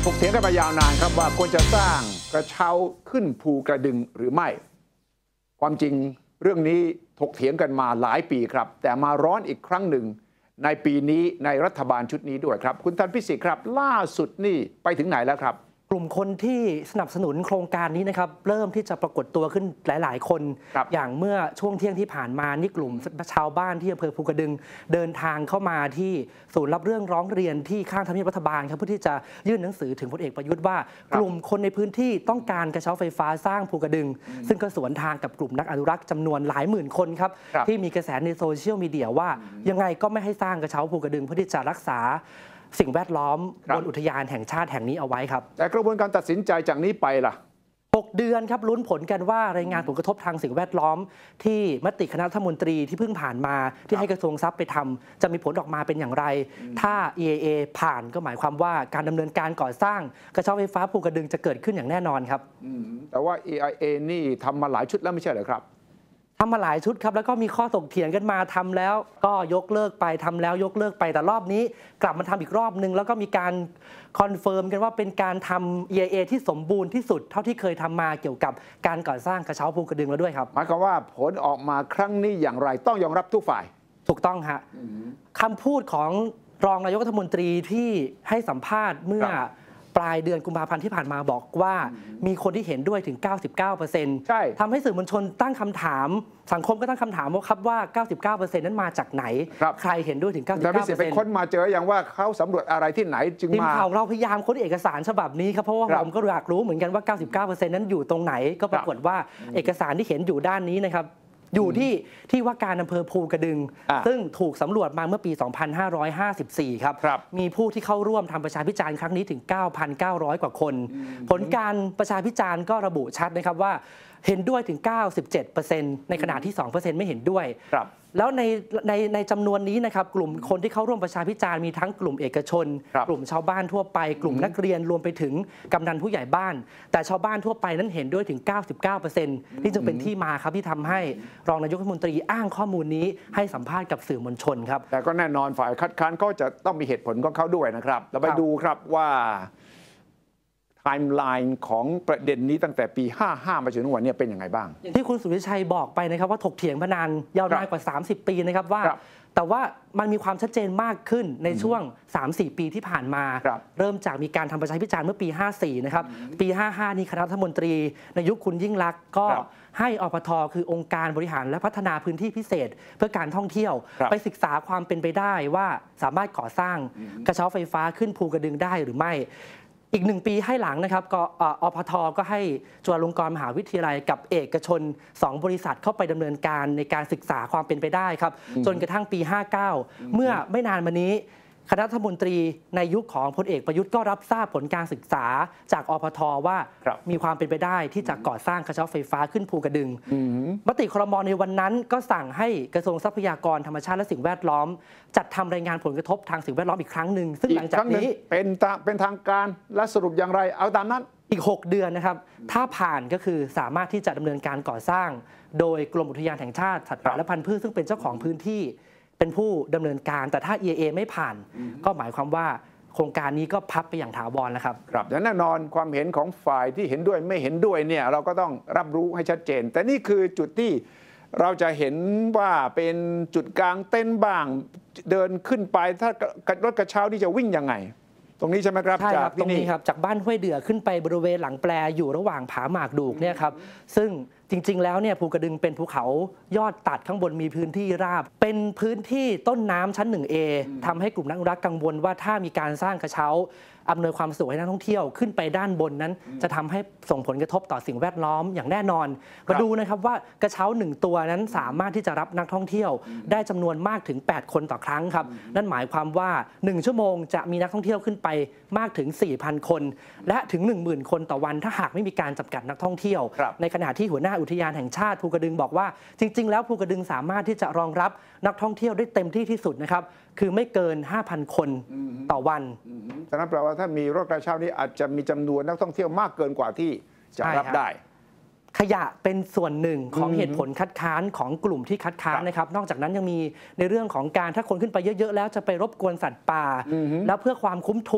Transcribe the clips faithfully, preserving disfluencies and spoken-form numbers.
ถกเถียงกันมายาวนานครับว่าควรจะสร้างกระเช้าขึ้นภูกระดึงหรือไม่ความจริงเรื่องนี้ถกเถียงกันมาหลายปีครับแต่มาร้อนอีกครั้งหนึ่งในปีนี้ในรัฐบาลชุดนี้ด้วยครับคุณธันพิสิทธิ์ครับล่าสุดนี่ไปถึงไหนแล้วครับกลุ่มคนที่สนับสนุนโครงการนี้นะครับเริ่มที่จะปรากฏตัวขึ้นหลายๆ คนอย่างเมื่อช่วงเที่ยงที่ผ่านมานี่กลุ่มชาวบ้านที่อำเภอภูกระดึงเดินทางเข้ามาที่ศูนย์รับเรื่องร้องเรียนที่ข้างทำเนียบรัฐบาลครับเพื่อที่จะยื่นหนังสือถึงพลเอกประยุทธ์ว่ากลุ่มคนในพื้นที่ต้องการกระเช้าไฟฟ้าสร้างภูกระดึงซึ่งก็สวนทางกับกลุ่มนักอนุรักษ์จำนวนหลายหมื่นคนครับที่มีกระแสในโซเชียลมีเดียว่ายังไงก็ไม่ให้สร้างกระเช้าภูกระดึงเพื่อที่จะรักษาสิ่งแวดล้อมบนอุทยานแห่งชาติแห่งนี้เอาไว้ครับแต่กระบวนการตัดสินใจจากนี้ไปล่ะหกเดือนครับลุ้นผลกันว่ารายงานผลกระทบทางสิ่งแวดล้อมที่มติคณะรัฐมนตรีที่เพิ่งผ่านมาที่ให้กระทรวงทรัพย์ไปทำจะมีผลออกมาเป็นอย่างไรถ้า อี เอ เอ ผ่านก็หมายความว่าการดำเนินการก่อสร้างกระเช้าไฟฟ้าภูกระดึงจะเกิดขึ้นอย่างแน่นอนครับแต่ว่า อี ไอ เอ นี่ทำมาหลายชุดแล้วไม่ใช่เหรอครับทำมาหลายชุดครับแล้วก็มีข้อถกเถียงกันมาทำแล้วก็ยกเลิกไปทำแล้วยกเลิกไปแต่รอบนี้กลับมาทำอีกรอบนึงแล้วก็มีการคอนเฟิร์มกันว่าเป็นการทำ อี ไอ เอ ที่สมบูรณ์ที่สุดเท่าที่เคยทำมาเกี่ยวกับการก่อสร้างกระเช้าภูกระดึงแล้วด้วยครับหมายความว่าผลออกมาครั้งนี้อย่างไรต้องยอมรับทุกฝ่ายถูกต้องฮะคำพูดของรองนายกรัฐมนตรีที่ให้สัมภาษณ์เมื่อปลายเดือนกุมภาพันธ์ที่ผ่านมาบอกว่ามีคนที่เห็นด้วยถึง เก้าสิบเก้าเปอร์เซ็นต์ ใช่ทำให้สื่อมวลชนตั้งคำถามสังคมก็ตั้งคำถามว่าครับว่า เก้าสิบเก้าเปอร์เซ็นต์ นั้นมาจากไหนใครเห็นด้วยถึง เก้าสิบเก้าเปอร์เซ็นต์แต่พิเศษไปค้นมาเจออย่างว่าเขาสำรวจอะไรที่ไหนจึงมาทีมข่าวเราพยายามค้นเอกสารฉบับนี้ครับเพราะว่าผมก็อยากรู้เหมือนกันว่า เก้าสิบเก้าเปอร์เซ็นต์ นั้นอยู่ตรงไหนก็ปรากฏว่าเอกสารที่เห็นอยู่ด้านนี้นะครับอยู่ที่ที่ว่าการอำเภอภูกระดึงซึ่งถูกสำรวจมาเมื่อปี สองพันห้าร้อยห้าสิบสี่ ครับมีผู้ที่เข้าร่วมทำประชาพิจารณ์ครั้งนี้ถึง เก้าพันเก้าร้อย กว่าคนผลการประชาพิจารณ์ก็ระบุชัดนะครับว่าเห็นด้วยถึง เก้าสิบเจ็ดเปอร์เซ็นต์ ในขณะที่ สองเปอร์เซ็นต์ ไม่เห็นด้วยแล้วในในในจำนวนนี้นะครับกลุ่มคนที่เข้าร่วมประชาพิจารณ์มีทั้งกลุ่มเอกชนกลุ่มชาวบ้านทั่วไปกลุ่มนักเรียนรวมไปถึงกำนันผู้ใหญ่บ้านแต่ชาวบ้านทั่วไปนั้นเห็นด้วยถึง เก้าสิบเก้าเปอร์เซ็นต์ ที่จึงเป็นที่มาครับที่ทำให้รองนายกรัฐมนตรีอ้างข้อมูลนี้ให้สัมภาษณ์กับสื่อมวลชนครับแต่ก็แน่นอนฝ่ายคัดค้านก็จะต้องมีเหตุผลของเขาด้วยนะครับเราไปดูครับว่าไทม์ไลน์ของประเด็นนี้ตั้งแต่ปีห้าห้ามาจนถึงวันนี้เป็นยังไงบ้างอย่างที่คุณสุวิชัยบอกไปนะครับว่าถกเถียงมานานยาวนานกว่าสามสิบปีนะครับว่าแต่ว่ามันมีความชัดเจนมากขึ้นในช่วง สามสี่ ปีที่ผ่านมาเริ่มจากมีการทำประชาพิจารณ์เมื่อปีห้าสี่นะครับปีห้าห้านี้คณะรัฐมนตรีในยุคคุณยิ่งลักษณ์ก็ให้อปท.คือองค์การบริหารและพัฒนาพื้นที่พิเศษเพื่อการท่องเที่ยวไปศึกษาความเป็นไปได้ว่าสามารถก่อสร้างกระเช้าไฟฟ้าขึ้นภูกระดึงได้หรือไม่อีกหนึ่งปีให้หลังนะครับก็อปท.ก็ให้จุฬาลงกรณ์มหาวิทยาลัยกับเอกชนสองบริษัทเข้าไปดำเนินการในการศึกษาความเป็นไปได้ครับจนกระทั่งปีห้าเก้าเมื่อไม่นานมานี้คณะรัฐมนตรีในยุคของพลเอกประยุทธ์ก็รับทราบผลการศึกษาจากอปท.ว่ามีความเป็นไปได้ที่จะก่อสร้างกระเช้าไฟฟ้าขึ้นภูกระดึงมติครม.ในวันนั้นก็สั่งให้กระทรวงทรัพยากรธรรมชาติและสิ่งแวดล้อมจัดทำรายงานผลกระทบทางสิ่งแวดล้อมอีกครั้งหนึ่งซึ่งหลังจากนี้เป็นเป็นทางการและสรุปอย่างไรเอาตามนั้นอีกหกเดือนนะครับถ้าผ่านก็คือสามารถที่จะดำเนินการก่อสร้างโดยกรมอุทยานแห่งชาติสัตว์ป่าและพันธุ์พืชซึ่งเป็นเจ้าของพื้นที่เป็นผู้ดำเนินการแต่ถ้า อี เอ เอ ไม่ผ่านก็หมายความว่าโครงการนี้ก็พับไปอย่างถาวรแล้วครับครับแน่นอนความเห็นของฝ่ายที่เห็นด้วยไม่เห็นด้วยเนี่ยเราก็ต้องรับรู้ให้ชัดเจนแต่นี่คือจุดที่เราจะเห็นว่าเป็นจุดกลางเต้นบ้างเดินขึ้นไปถ้ารถกระเช้าที่จะวิ่งยังไงตรงนี้ใช่ไหมครับใช่ครับตรงนี้ครับจากบ้านห้วยเดือขึ้นไปบริเวณหลังแปรอยู่ระหว่างผาหมากดูกเนี่ยครับซึ่งจริงๆแล้วเนี่ยภูกระดึงเป็นภูเขายอดตัดข้างบนมีพื้นที่ราบเป็นพื้นที่ต้นน้ำชั้น หนึ่ง เอ ทำให้กลุ่มนักอนุรักษ์กังวลว่าถ้ามีการสร้างกระเช้าอำนวยความสะดวกให้นักท่องเที่ยวขึ้นไปด้านบนนั้นจะทำให้ส่งผลกระทบต่อสิ่งแวดล้อมอย่างแน่นอนมาดูนะครับว่ากระเช้าหนึ่งตัวนั้นสามารถที่จะรับนักท่องเที่ยวได้จำนวนมากถึงแปดคนต่อครั้งครับนั่นหมายความว่าหนึ่งชั่วโมงจะมีนักท่องเที่ยวขึ้นไปมากถึง สี่พัน คนและถึง หนึ่งหมื่น คนต่อวันถ้าหากไม่มีการจำกัดนักท่องเที่ยวในขณะที่หัวหน้าอุทยานแห่งชาติภูกระดึงบอกว่าจริงๆแล้วภูกระดึงสามารถที่จะรองรับนักท่องเที่ยวได้เต็มที่ที่สุดนะครับคือไม่เกิน ห้าพัน คนต่อวันฉะนั้นแปลว่าถ้ามีรถกระเช้านี้อาจจะมีจำนวนนักท่องเที่ยวมากเกินกว่าที่จะรับได้ขยะเป็นส่วนหนึ่งของเหตุผลคัดค้านของกลุ่มที่คัดค้านนะครับนอกจากนั้นยังมีในเรื่องของการถ้าคนขึ้นไปเยอะๆแล้วจะไปรบกวนสัตว์ป่าแล้วเพื่อความคุ้มทุน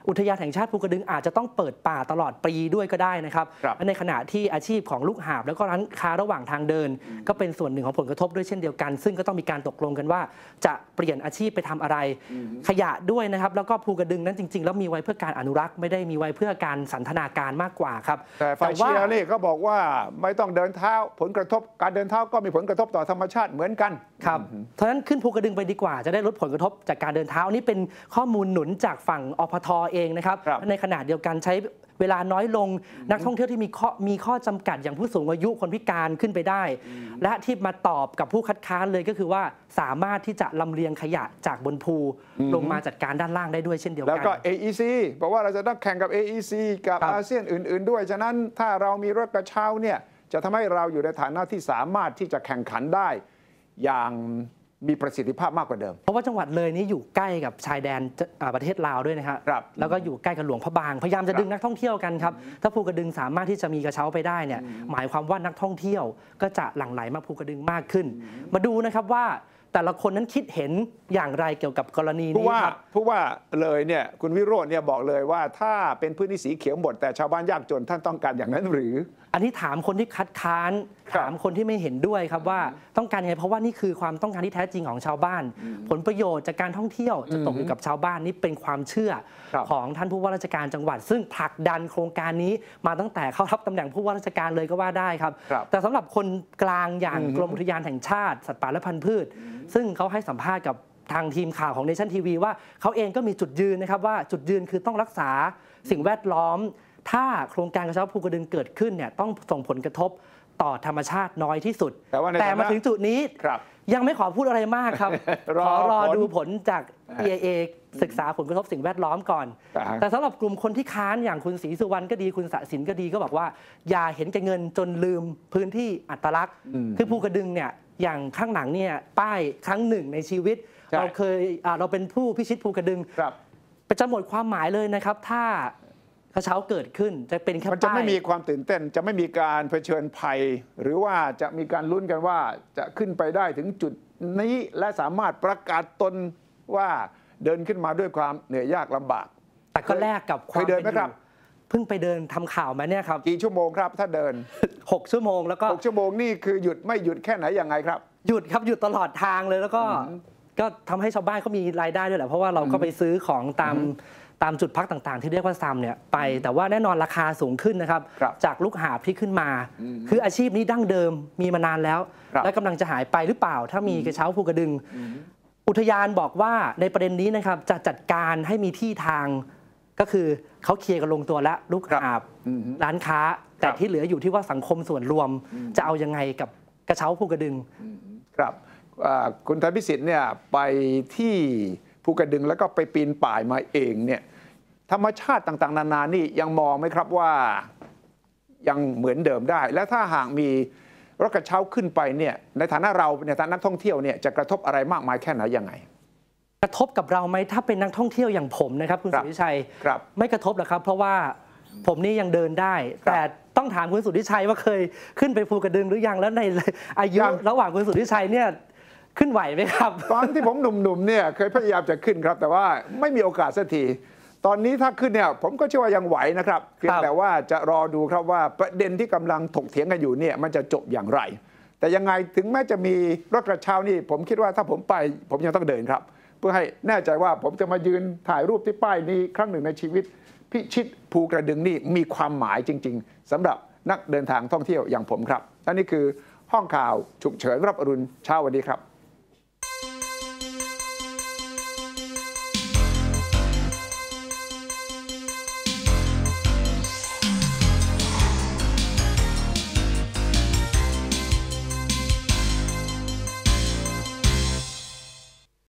อุทยานแห่งชาติภูกระดึงอาจจะต้องเปิดป่าตลอดปีด้วยก็ได้นะครับในขณะที่อาชีพของลูกหาบแล้วก็ร้านค้าระหว่างทางเดินก็เป็นส่วนหนึ่งของผลกระทบด้วยเช่นเดียวกันซึ่งก็ต้องมีการตกลงกันว่าจะเปลี่ยนอาชีพไปทำอะไรขยะด้วยนะครับแล้วก็ภูกระดึงนั้นจริงๆแล้วมีไว้เพื่อการอนุรักษ์ไม่ได้มีไว้เพื่อการสันทนาการมากกว่าครับแต่ฝ่ายเชียร์นี่ก็บอกว่าไม่ต้องเดินเท้าผลกระทบการเดินเท้าก็มีผลกระทบต่อธรรมชาติเหมือนกันครับเพราะฉะนั้นขึ้นภูกระดึงไปดีกว่าจะได้ลดผลกระทบจากการเดินเท้านี่เป็นข้อมูลหนุนจากฝั่งอพท.เองนะครับในขณะเดียวกันใช้เวลาน้อยลงนักท่องเที่ยวที่มีข้อมีข้อจำกัดอย่างผู้สูงอายุคนพิการขึ้นไปได้และที่มาตอบกับผู้คัดค้านเลยก็คือว่าสามารถที่จะลำเลียงขยะจากบนภูลงมาจัดการด้านล่างได้ด้วยเช่นเดียวกันแล้วก็ เอ อี ซี บอกว่าเราจะต้องแข่งกับ เอ อี ซี กับอาเซียนอื่นๆด้วยฉะนั้นถ้าเรามีรถกระเช้าเนี่ยจะทำให้เราอยู่ในฐานะที่สามารถที่จะแข่งขันได้อย่างมีประสิทธิภาพมากกว่าเดิมเพราะว่าจังหวัดเลยนี้อยู่ใกล้กับชายแดนประเทศลาวด้วยนะครับแล้วก็อยู่ใกล้กับหลวงพระบางพยายามจะดึงนักท่องเที่ยวกันครับถ้าภูกระดึงสามารถที่จะมีกระเช้าไปได้เนี่ยหมายความว่านักท่องเที่ยวก็จะหลั่งไหลมาภูกระดึงมากขึ้นมาดูนะครับว่าแต่ละคนนั้นคิดเห็นอย่างไรเกี่ยวกับกรณีนี้ครับผู้ว่าเลยเนี่ยคุณวิโรจน์เนี่ยบอกเลยว่าถ้าเป็นพื้นที่สีเขียวหมดแต่ชาวบ้านยากจนท่านต้องการอย่างนั้นหรืออันนี้ถามคนที่คัดค้านถามคนที่ไม่เห็นด้วยครับว่าต้องการยังไงเพราะว่านี่คือความต้องการที่แท้จริงของชาวบ้านผลประโยชน์จากการท่องเที่ยวจะตกอยู่กับชาวบ้านนี่เป็นความเชื่อของท่านผู้ว่าราชการจังหวัดซึ่งผลักดันโครงการนี้มาตั้งแต่เข้ารับตำแหน่งผู้ว่าราชการเลยก็ว่าได้ครับแต่สำหรับคนกลางอย่างกรมอุทยานแห่งชาติสัตว์ป่าและพันธุ์พืชซึ่งเขาให้สัมภาษณ์กับทางทีมข่าวของ Nation ที วี ว่าเขาเองก็มีจุดยืนนะครับว่าจุดยืนคือต้องรักษาสิ่งแวดล้อมถ้าโครงการกระเช้าภูกระดึงเกิดขึ้นเนี่ยต้องส่งผลกระทบต่อธรรมชาติน้อยที่สุด แต่, แต่มาถึงจุดนี้ยังไม่ขอพูดอะไรมากครับขอรอดูผลจาก อี เอ เอ ศึกษาผลกระทบสิ่งแวดล้อมก่อนแต่สำหรับกลุ่มคนที่ค้านอย่างคุณศรีสุวรรณก็ดีคุณสศินก็ดีก็บอกว่าอย่าเห็นแก่เงินจนลืมพื้นที่อัตลักษณ์คือภูกระดึงเนี่ยอย่างข้างหลังเนี่ยป้ายครั้งหนึ่งในชีวิตเราเคยเราเป็นผู้พิชิตภูกระดึงจะหมดความหมายเลยนะครับถ้ากระเช้าเกิดขึ้นจะเป็นแค่ป้ายมันจะไม่มีความตื่นเต้นจะไม่มีการเผชิญภัยหรือว่าจะมีการลุ้นกันว่าจะขึ้นไปได้ถึงจุดนี้และสามารถประกาศตนว่าเดินขึ้นมาด้วยความเหนื่อยยากลำบากแต่ก็แลกกับความเดินไหมครับเพิ่งไปเดินทำข่าวมาเนี่ยครับกี่ชั่วโมงครับถ้าเดินหกชั่วโมงแล้วก็หกชั่วโมงนี่คือหยุดไม่หยุดแค่ไหนยังไงครับหยุดครับหยุดตลอดทางเลยแล้วก็ก็ทำให้ชาวบ้านเขามีรายได้ด้วยแหละเพราะว่าเราก็ไปซื้อของตามตามจุดพักต่างๆที่เรียกว่าซัมเนี่ยไปแต่ว่าแน่นอนราคาสูงขึ้นนะครับจากลูกหาบที่ขึ้นมาคืออาชีพนี้ดั้งเดิมมีมานานแล้วและกำลังจะหายไปหรือเปล่าถ้ามีกระเช้าภูกระดึงอุทยานบอกว่าในประเด็นนี้นะครับจะจัดการให้มีที่ทางก็คือเขาเคลียร์กันลงตัวแล้วลูกหาบร้านค้าแต่ที่เหลืออยู่ที่ว่าสังคมส่วนรวมจะเอายังไงกับกระเช้าภูกระดึงครับคุณธนพิสิทธิ์เนี่ยไปที่ภูกระดึงแล้วก็ไปปีนป่ายมาเองเนี่ยธรรมชาติต่างๆนานานี่ยังมองไหมครับว่ายังเหมือนเดิมได้และถ้าหากมีรถกระเช้าขึ้นไปเนี่ยในฐานะเราในฐานะนักท่องเที่ยวเนี่ยจะกระทบอะไรมากมายแค่ไหนยังไงกระทบกับเราไหมถ้าเป็นนักท่องเที่ยวอย่างผมนะครับคุณสุทธิชัยไม่กระทบหรอกครับเพราะว่าผมนี่ยังเดินได้แต่ต้องถามคุณสุทธิชัยว่าเคยขึ้นไปภูกระดึงหรือยังแล้วในอายุระหว่างคุณสุทธิชัยเนี่ยขึ้นไหวไหมครับตอนที่ผมหนุ่มๆเนี่ยเคยพยายามจะขึ้นครับแต่ว่าไม่มีโอกาสสักทีตอนนี้ถ้าขึ้นเนี่ยผมก็เชื่อว่ายังไหวนะครับเพียงแต่ว่าจะรอดูครับว่าประเด็นที่กำลังถกเถียงกันอยู่เนี่ยมันจะจบอย่างไรแต่ยังไงถึงแม้จะมีรถกระเช้านี่ผมคิดว่าถ้าผมไปผมยังต้องเดินครับเพื่อให้แน่ใจว่าผมจะมายืนถ่ายรูปที่ป้ายนี้ครั้งหนึ่งในชีวิตพิชิตภูกระดึงนี่มีความหมายจริงๆสำหรับนักเดินทางท่องเที่ยวอย่างผมครับและนี่คือห้องข่าวฉุกเฉินรับอรุณเช้าวันนี้ครับ